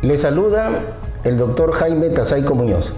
Le saluda el doctor Jaime Tazaico Muñoz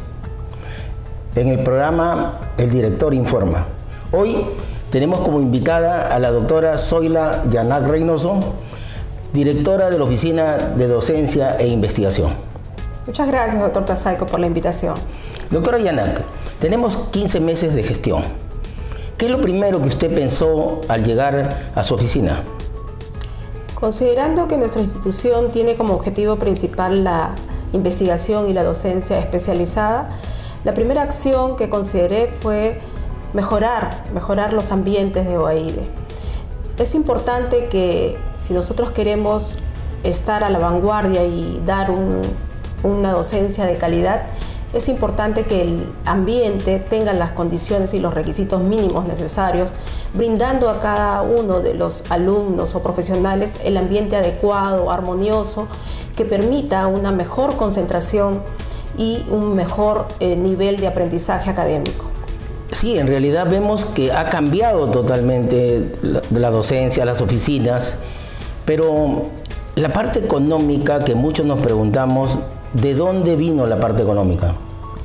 en el programa El Director Informa. Hoy tenemos como invitada a la doctora Zoila Yanac Reynoso, directora de la Oficina de Docencia e Investigación. Muchas gracias, doctor Tazaico, por la invitación. Doctora Yanac, tenemos 15 meses de gestión. ¿Qué es lo primero que usted pensó al llegar a su oficina? Considerando que nuestra institución tiene como objetivo principal la investigación y la docencia especializada, la primera acción que consideré fue mejorar los ambientes de OAIDE. Es importante que si nosotros queremos estar a la vanguardia y dar una docencia de calidad, es importante que el ambiente tenga las condiciones y los requisitos mínimos necesarios, brindando a cada uno de los alumnos o profesionales el ambiente adecuado, armonioso, que permita una mejor concentración y un mejor nivel de aprendizaje académico. Sí, en realidad vemos que ha cambiado totalmente la docencia, las oficinas, pero la parte económica que muchos nos preguntamos, ¿de dónde vino la parte económica?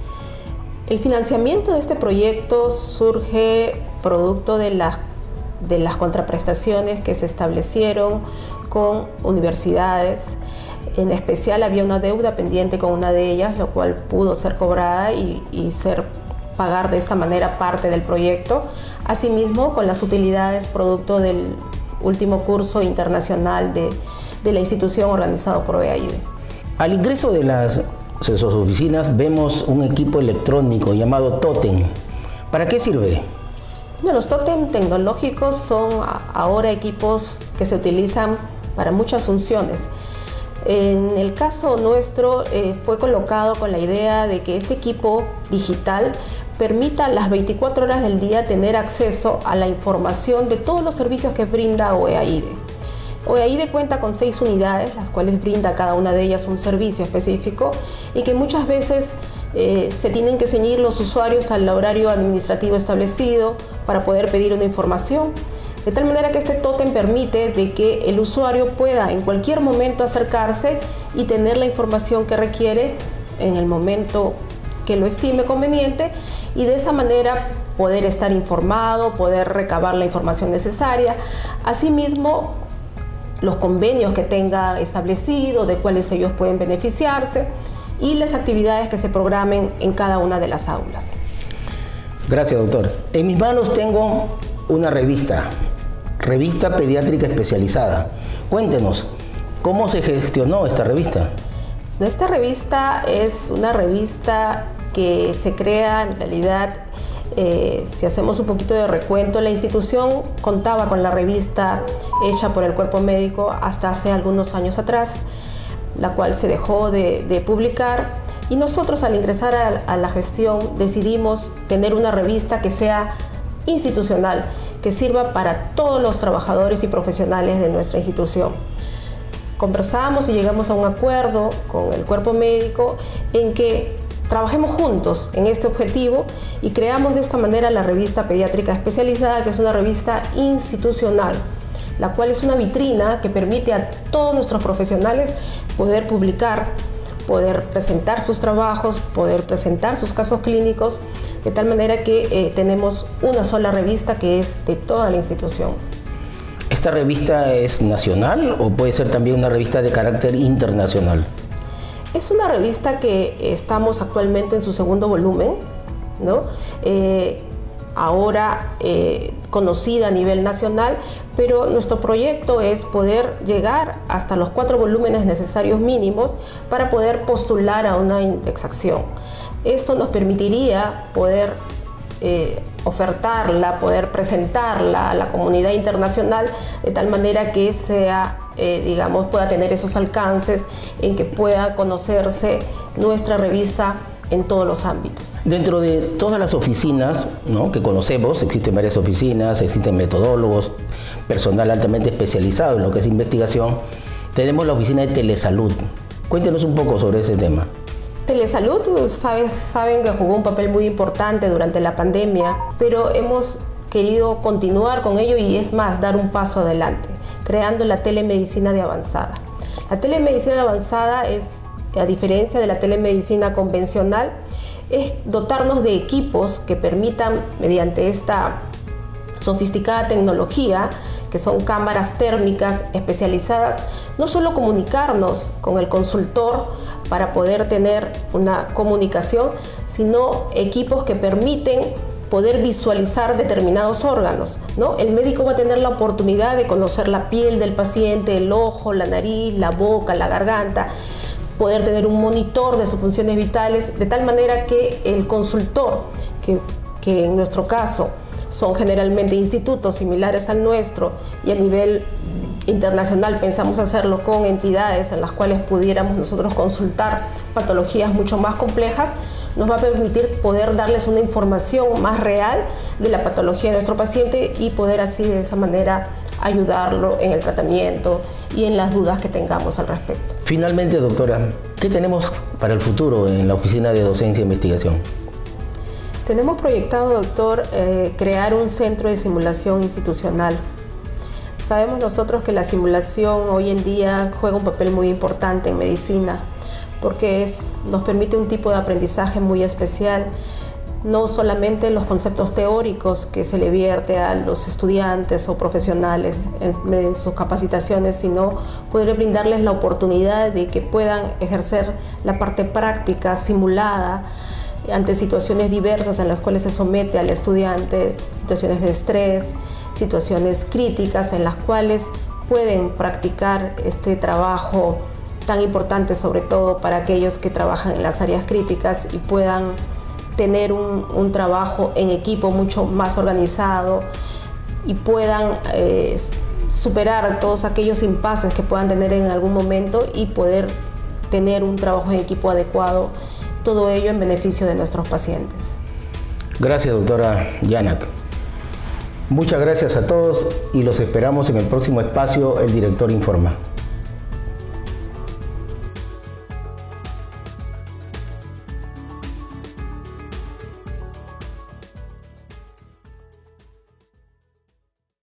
El financiamiento de este proyecto surge producto de las contraprestaciones que se establecieron con universidades. En especial había una deuda pendiente con una de ellas, lo cual pudo ser cobrada y pagar de esta manera parte del proyecto. Asimismo, con las utilidades producto del último curso internacional de la institución organizado por OAIDE. Al ingreso de sus oficinas vemos un equipo electrónico llamado Tótem. ¿Para qué sirve? Bueno, los tótem tecnológicos son ahora equipos que se utilizan para muchas funciones. En el caso nuestro fue colocado con la idea de que este equipo digital permita las 24 horas del día tener acceso a la información de todos los servicios que brinda OAIDE. OAIDE cuenta con 6 unidades, las cuales brinda cada una de ellas un servicio específico y que muchas veces se tienen que ceñir los usuarios al horario administrativo establecido para poder pedir una información. De tal manera que este tótem permite de que el usuario pueda en cualquier momento acercarse y tener la información que requiere en el momento que lo estime conveniente y de esa manera poder estar informado, poder recabar la información necesaria. Asimismo, los convenios que tenga establecido, de cuáles ellos pueden beneficiarse y las actividades que se programen en cada una de las aulas. Gracias, doctor. En mis manos tengo una revista pediátrica especializada. Cuéntenos, ¿cómo se gestionó esta revista? Esta revista es una revista que se crea en realidad, si hacemos un poquito de recuento, la institución contaba con la revista hecha por el cuerpo médico hasta hace algunos años atrás, la cual se dejó de publicar y nosotros al ingresar a la gestión decidimos tener una revista que sea institucional, que sirva para todos los trabajadores y profesionales de nuestra institución. Conversamos y llegamos a un acuerdo con el cuerpo médico en que trabajemos juntos en este objetivo y creamos de esta manera la revista pediátrica especializada, que es una revista institucional, la cual es una vitrina que permite a todos nuestros profesionales poder publicar, poder presentar sus trabajos, poder presentar sus casos clínicos, de tal manera que tenemos una sola revista que es de toda la institución. ¿Esta revista es nacional o puede ser también una revista de carácter internacional? Es una revista que estamos actualmente en su segundo volumen, ¿no? Ahora conocida a nivel nacional, pero nuestro proyecto es poder llegar hasta los 4 volúmenes necesarios mínimos para poder postular a una indexación. Esto nos permitiría poder ofertarla, poder presentarla a la comunidad internacional de tal manera que sea, pueda tener esos alcances en que pueda conocerse nuestra revista en todos los ámbitos. Dentro de todas las oficinas, ¿no?, que conocemos, existen varias oficinas, existen metodólogos, personal altamente especializado en lo que es investigación, tenemos la oficina de Telesalud. Cuéntenos un poco sobre ese tema. Telesalud, saben que jugó un papel muy importante durante la pandemia, pero hemos querido continuar con ello y es más, dar un paso adelante, creando la telemedicina de avanzada. La telemedicina de avanzada es a diferencia de la telemedicina convencional, es dotarnos de equipos que permitan, mediante esta sofisticada tecnología, que son cámaras térmicas especializadas, no solo comunicarnos con el consultor para poder tener una comunicación, sino equipos que permiten poder visualizar determinados órganos, ¿no? El médico va a tener la oportunidad de conocer la piel del paciente, el ojo, la nariz, la boca, la garganta, poder tener un monitor de sus funciones vitales, de tal manera que el consultor, que en nuestro caso son generalmente institutos similares al nuestro, y a nivel internacional pensamos hacerlo con entidades en las cuales pudiéramos nosotros consultar patologías mucho más complejas, nos va a permitir poder darles una información más real de la patología de nuestro paciente y poder así de esa manera ayudarlo en el tratamiento y en las dudas que tengamos al respecto. Finalmente, doctora, ¿qué tenemos para el futuro en la Oficina de Docencia e Investigación? Tenemos proyectado, doctor, crear un centro de simulación institucional. Sabemos nosotros que la simulación hoy en día juega un papel muy importante en medicina, porque nos permite un tipo de aprendizaje muy especial, no solamente los conceptos teóricos que se le vierte a los estudiantes o profesionales en sus capacitaciones, sino poder brindarles la oportunidad de que puedan ejercer la parte práctica simulada ante situaciones diversas en las cuales se somete al estudiante, situaciones de estrés, situaciones críticas en las cuales pueden practicar este trabajo tan importante, sobre todo para aquellos que trabajan en las áreas críticas, y puedan tener un trabajo en equipo mucho más organizado y puedan superar todos aquellos impases que puedan tener en algún momento y poder tener un trabajo en equipo adecuado, todo ello en beneficio de nuestros pacientes. Gracias, doctora Yanak. Muchas gracias a todos y los esperamos en el próximo espacio El Director Informa.